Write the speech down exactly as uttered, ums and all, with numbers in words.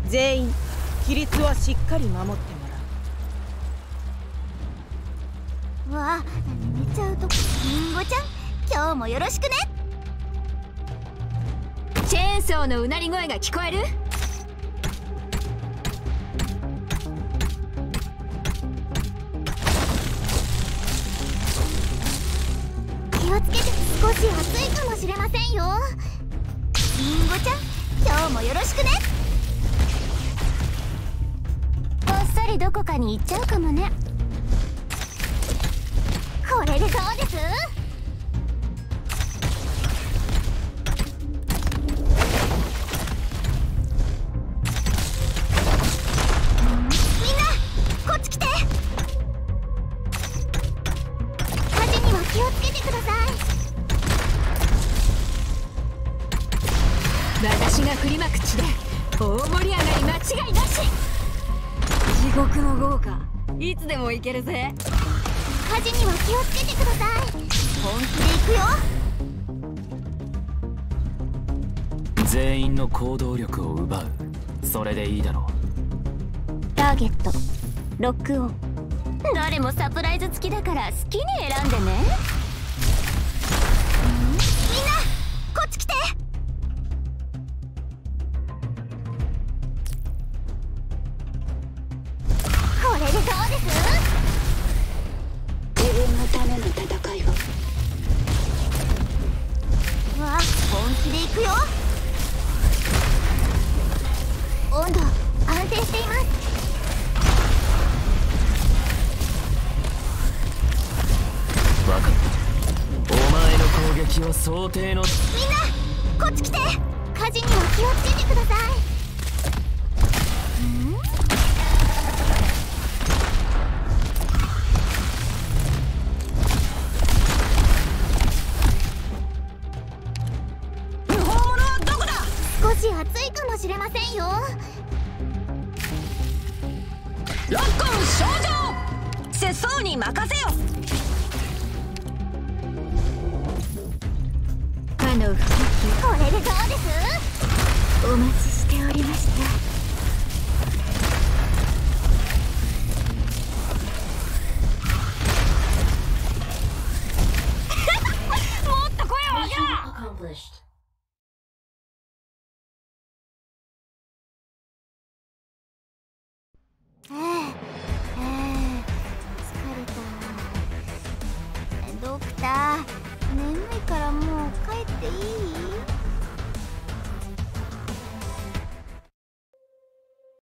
全員規律はしっかり守ってもらう。 わあ、寝ちゃうと。りんごちゃん、今日もよろしくね。 チェーンソーのうなり声が聞こえる？ 気をつけて。少し暑いかもしれませんよ。りんごちゃん、今日もよろしくね。こっそりどこかに行っちゃうかもね。これでどうです？みんなこっち来て。火事には気をつけてください。 私が振りまく地で大盛り上がり間違いなし。地獄の豪華、いつでも行けるぜ。 火事には気をつけてください。本気で行くよ。 全員の行動力を奪う。それでいいだろう。 ターゲットロックオン。誰もサプライズ付きだから好きに選んでね。みんなこっち来て。これでどうです？ 自分のための戦いを。 わあ、本気で行くよ。温度安定しています。 分かった。お前の攻撃は想定の。 みんなこっち来て。火事には気をつけてください。ん？ 不法者はどこだ？ 少し暑いかもしれませんよ。 ロッコン登場。節操に任せよ。かの吹き。 これでどうです？ お待ちしておりました。もっと声を上げろ。